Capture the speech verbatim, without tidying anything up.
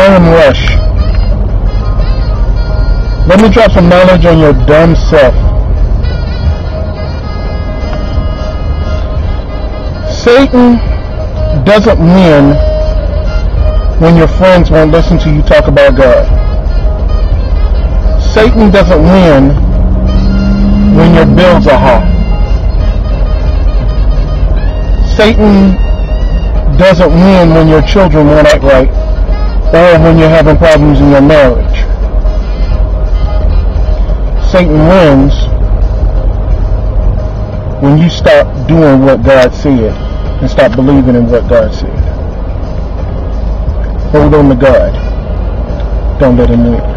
adrenaline rush. Let me drop some knowledge on your dumb self. Satan doesn't win when your friends won't listen to you talk about God. Satan doesn't win when your bills are high. Satan doesn't win when your children won't act right, or when you're having problems in your marriage. Satan wins when you stop doing what God said and stop believing in what God said. Hold on to God. Don't let him win.